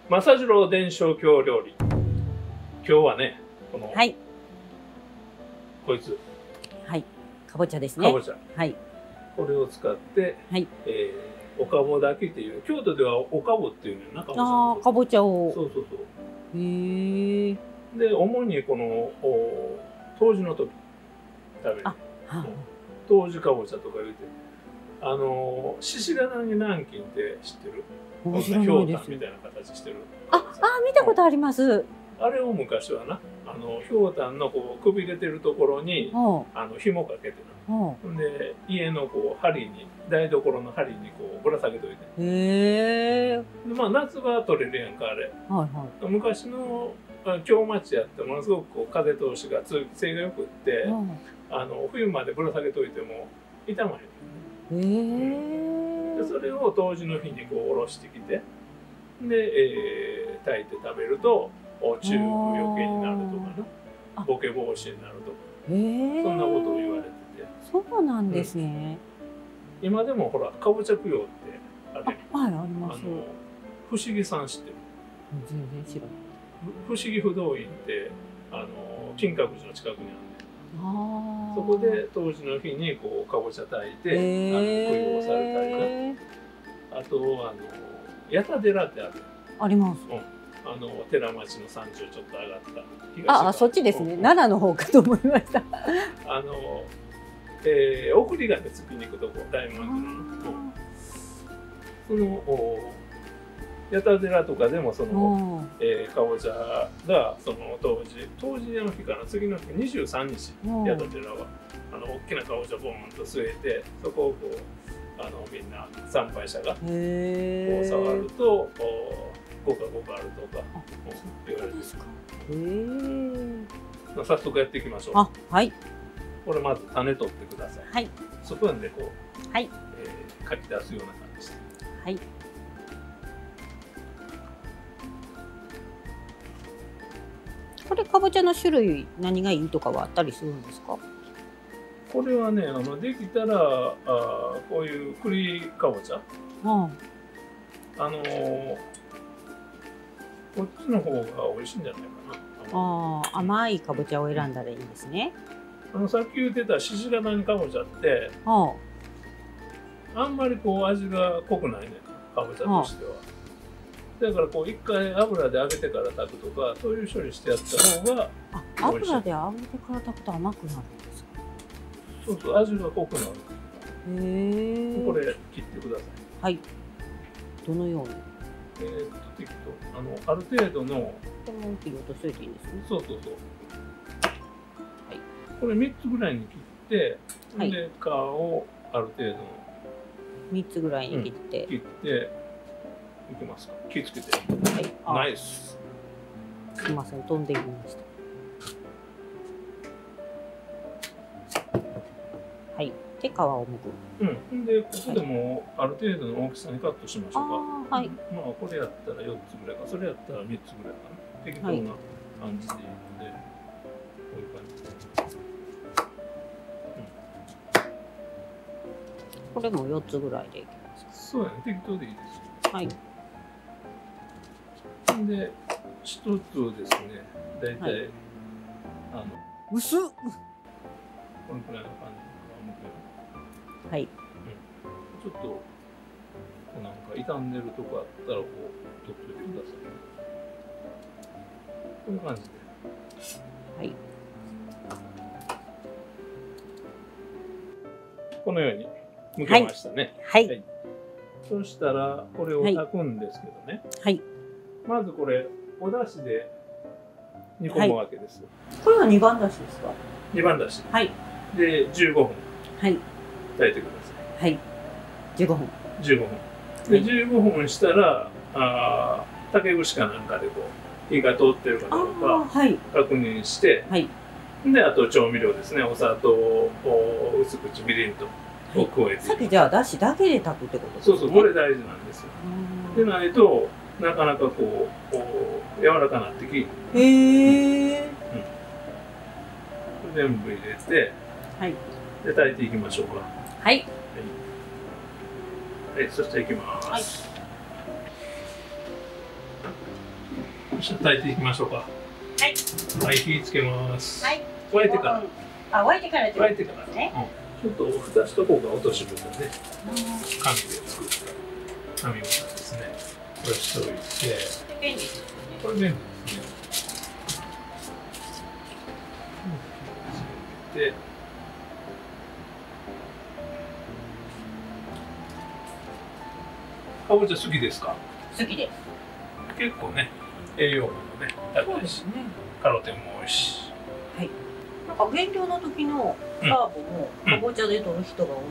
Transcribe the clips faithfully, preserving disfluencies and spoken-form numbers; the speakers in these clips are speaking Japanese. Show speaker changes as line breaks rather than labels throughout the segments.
政次郎伝承郷料理。今日はね、この、
はい。
こいつ。
はい。かぼちゃですね。
かぼちゃ。はい。これを使って、はい。えー、おかぼ炊きっていう、京都ではおかぼっていうのよな、かぼちゃ。
ああ、かぼちゃを。
そうそうそう。
へえ。
で、主にこの、お冬至の時食べる。あ、はあ、冬至かぼちゃとか言うて。あの獅子頭に南京って知ってる？こんなひょうたんみたいな形してる。
あ、あ、見たことあります。
あれを昔はな、あのひょうたんのこうくびれてるところにあの紐かけてな。で家のこう針に台所の針にこうぶら下げといて。へえ。でまあ夏場は取れるやんかあれ。はいはい。昔の京町やってものすごくこう風通しが通気性がよくって、あの冬までぶら下げといても傷まへん。へえ。でそれを冬至の日にこうおろしてきてで、えー、炊いて食べると中風余計になるとかな、ボケ防止になるとか、そんなことを言われてて。
そうなんですね。
うん、今でもほらかぼちゃ供養ってあれ、
はい、あります。
不思議さん知ってる？
全然知らない。
不思議不動院ってあの金閣寺の近くにある。そこで冬至の日にこうかぼちゃ炊いて、えー、あの供養されたりね。あとあの八田寺ってある。あります。うん、あの寺町の山頂ちょっと上がった。
ああ、そっちですね。奈良の方かと思いました。
あの、えー、送り金つきに行くとこ大文字の。その八田寺とかでもその、えー、かぼちゃがその当時当時の日かな、次の日にじゅうさんにち八田寺はあの大きなかぼちゃボーンと据えて、そこをこうあのみんな参拝者がこう触るとごかごかあるとか言われてる。早速やっていきましょう。あ、はい。これまず種取ってください。はい。スプーンでこう、はい、えー、かき出すような感じで。はい。
これかぼちゃの種類何がいいとかはあったりするんですか？
これはね、あのできたらあこういう栗かぼちゃ、うん、あのー、こっちの方が美味しいんじゃないかな。
ああ、甘いかぼちゃを選んだらいいんですね。
あのさっき言ってたしし形かぼちゃって、ああんまりこう味が濃くないね、かぼちゃとしては。だからこう一回油で揚げてから炊くとか、そういう処理してやった方が美味しい。
油で揚げてから炊くと甘くなるんですか？
そうそう、味が濃くなる。へえ。これ切ってください。はい。
どのように？
えー、っと適当、あのある程度の。
これも切り落としといていいんですね。
そうそうそう。はい。これ三つぐらいに切って、はい、で皮をある程度の。
三つぐらいに切って。
うん、切って。いきますか。気をつけて。はい。ナイス。
すみません、飛んでいきました。はい。で、皮を
剥く。うん。で、ここでもある程度の大きさにカットしましょうか。はい。まあ、これやったらよっつぐらいか、それやったらみっつぐらいかな。適当な感じでいいので、こういう感じで。
これもよっつぐらいでいきますか。
そうやね。適当でいいです。はい。で、一つをですね、だいたい、はい、あの
薄っ、こ
のくらいの感じの皮むくよ。はい。うん。ちょっとこうなんか傷んでるとこあったらこう取っといてください。こんな感じで。はい。このようにむけましたね。はい。はい、そしたらこれを炊くんですけどね。はい。まずこれお出汁で煮込むわけです。
はい、これは二番出汁ですか？
二番出汁。はい。でじゅうごふん。はい。炊いてください。はい。
十五分。
十五分。で十五分したらあ竹串かなんかでこう火が通ってるかどうか確認して、はい。であと調味料ですね。お砂糖、お薄口みりんとを加えて。
さっきじゃあ出汁だけで炊くってことですね。
そうそう、これ大事なんですよ。でないと。なかなかこう、こう柔らかなってき。へえ。うん。全部入れて。はい。で炊いていきましょうか。はい。はい。はい、そしていきます。はい。 じゃあ炊いていきましょうか。はい。はい、火つけます。はい。沸いてから。
あ、沸いてから
沸いてからね。うん、ちょっと蓋しとこうか、落としぶたね。紙で作った紙ぶたですね。これしといて。
便利ですね。
これ便利ですね。で、かぼちゃ好きですか？
好きです。
結構ね、栄養価もね、高いし、ね、カロテンも多いし。
はい。なんか減量の時のカーボもかぼちゃで取る人が多いんです。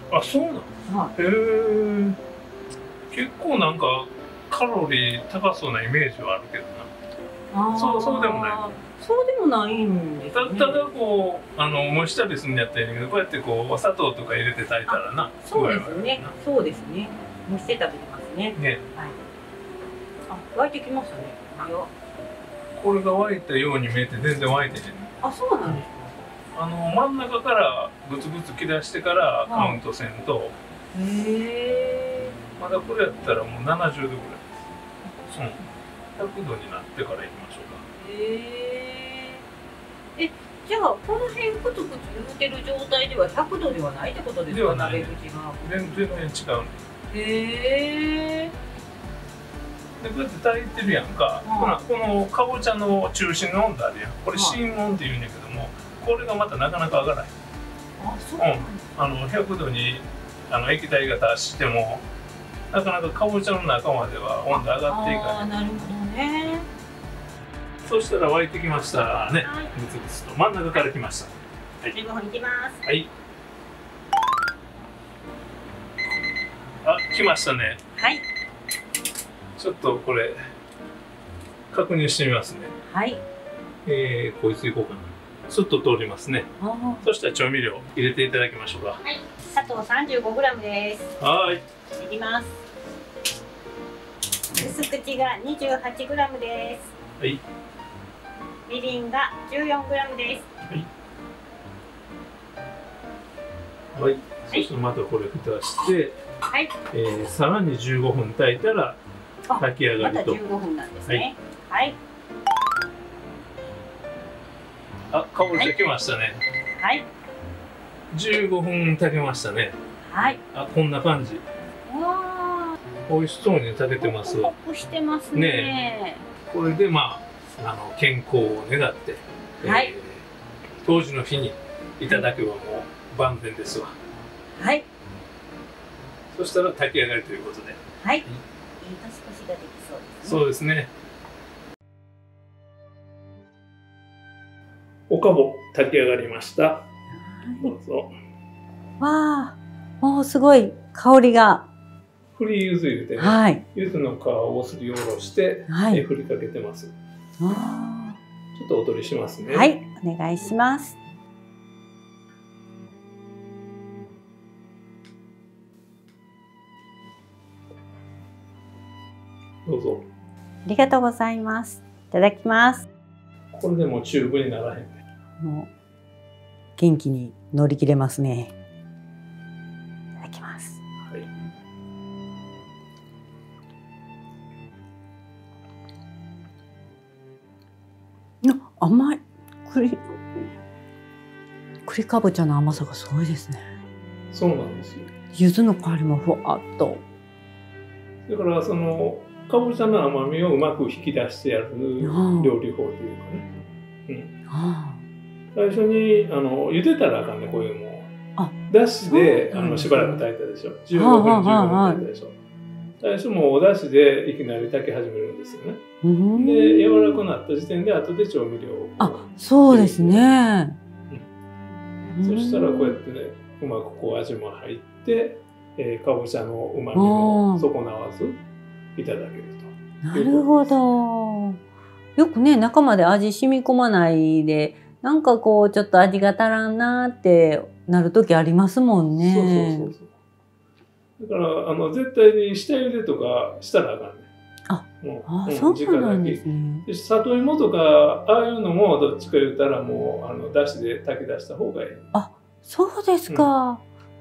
あ、そうなの？はい。へえ。結構なんかカロリー高そうなイメージはあるけどな。あ、そうそうでもない。
そうでもないんですね。
ただこうあの蒸したりするんやったらいいけど、こうやってこうお砂糖とか入れて炊いたらな。
そうですね。そうですね。蒸して食べてますね。ね。はい。あ、沸いてきましたね。
これが沸いたように見えて全然沸いてない。
あ、そうなんですか。
あの真ん中からグツグツ切らしてからカウントせんと。へえ。まだこれやったらもうななじゅうどぐらいです。うん。ひゃくどになってからいきましょうか。へ
え。え、じゃあこの辺クツクツ言うてる状態ではひゃくどではないってことですか？鍋口が。
全然違う。
へえ。
でこうやって炊いてるやんか、はい、このかぼちゃの中心の温度あるやん、これ心温っていうんだけども、これがまたなかなか上がらない。あ、そうなんですか。うん、あのひゃくどにあの液体が達してもなかなかかぼちゃの中までは温度上がっていかない。あ、なるほどね。そしたら沸いてきましたね。グツグツと真ん中からきました。はい、じゅうごふんいきます。はい。あ、来ましたね。はい。ちょっとこれ確認してみますね。はい。えー、こいついこうかな。スッと通りますね。そしたら調味料入れていただきましょうか。はい。砂糖 さんじゅうごグラム です。はい。いきます。薄口が にじゅうはちグラム です。はい。みりんが じゅうよんグラム です。はい。はい。そしてまたこれ蓋して、はい。えー、さらにじゅうごふん炊いたら炊き上がりと。またじゅうごふんなんですね。はい。はい、あ、かぼちゃきましたね。はい。じゅうごふん炊けましたね。はい。あ、こんな感じ。わあ。美味しそうに炊けてます。ホクホクしてますね。ね。これでまあ、あの健康を願って、はい。えー、当時の日にいただけばもう万全ですわ。はい。そしたら炊き上がりということで。はい。いい年越しができそうですね。そうですね。おかぼ炊き上がりました。どうぞ。わあ、もうすごい香りが。振り柚子入れてね。はい。柚子の皮をすりおろして、はい、振りかけてます。ああ。ちょっとお取りしますね。はい、お願いします。どうぞ。ありがとうございます。いただきます。これでもチューブにならへんね。もう元気に乗り切れますね。いただきます。はい。あ、甘い。栗栗かぼちゃの甘さがすごいですね。そうなんですよ。柚子の香りもふわっと。だからそのかぼちゃの甘みをうまく引き出してやる料理法というかね。うん。最初にあの茹でたらあかんね、こういうのも。だしであのしばらく炊いたでしょ。じゅうごふんじゅうごふん炊いたでしょ。最初もおだしでいきなり炊き始めるんですよね。で柔らかくなった時点で後で調味料を。あ、そうですね。そしたらこうやってね、うまくこう味も入って、えー、かぼちゃのうまみも損なわずいただけると。なるほど。よくね、中まで味染み込まないで、なんかこうちょっと味が足らんなってなる時ありますもんね。そうそうそうそう。だからあの絶対に下茹でとかしたらあかんね。あ、もうあ、そうなんですね。里芋とかああいうのもどっちか言ったらもうあのだしで炊き出した方がいい。あ、そうですか。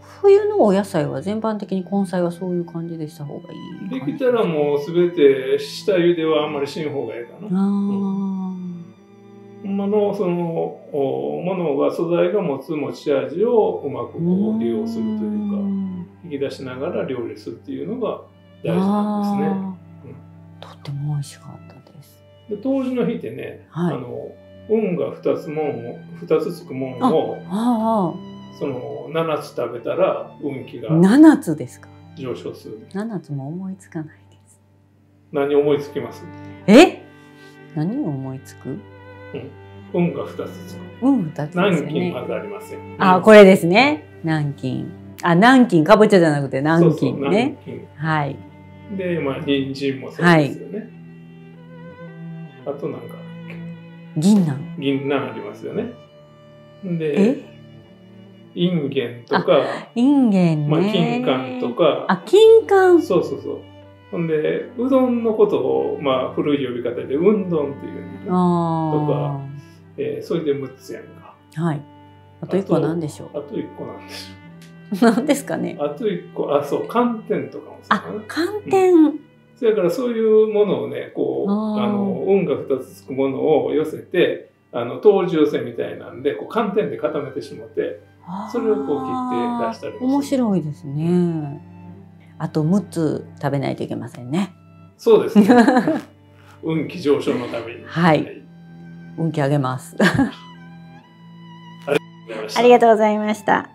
冬のお野菜は全般的に根菜はそういう感じでした方がいい。
できたらもうすべて下茹ではあんまりしん方がいいかな。
ああ、
ほんまのそのものが素材が持つ持ち味をうまくこう利用するというか、引き出しながら料理するっていうのが大事なんですね。うん、
とっても美味しかったです。
で冬至の日ってね、はい、あの運がふたつもんふたつつくもんをああそのななつ食べたら運気が
ななつですか。
上昇する。
ななつも思いつかないです。
何思いつきます？
え？何を思いつく？
うん、運がふたつつく。
運ふたつですよね。
南京まずありますよ。
あ、これですね。南京。あ、南京、かぼちゃじゃなくて南京ね。そうそう、南京。はい。
で、まあ人参もそうですよね。はい、あとなんか
銀杏。
銀杏ありますよね。で、インゲンとか、
インゲンね。
まあ金柑とか。
あ、金柑。
そうそうそう。ほんで、うどんのことを、まあ古い呼び方で、うんどんっていう、ね、とか、えー、それでむっつやんか。
はい。あといっこなんでしょう。
あといっこなんでしょ
う。なんですかね。
あといっこ、あ、そう、寒天とかもそうかな。
あ、寒天。うん、
それからそういうものをね、こう、あの、運がふたつつくものを寄せて、あの、冬至寄せみたいなんで、こう寒天で固めてしまって、それをこう切って出したりもする。
面白いですね。あとむっつ食べないといけませんね。
そうですね。運気上昇のために。
はい。はい、運気上げます。
ありがとうございました。
ありがとうございました。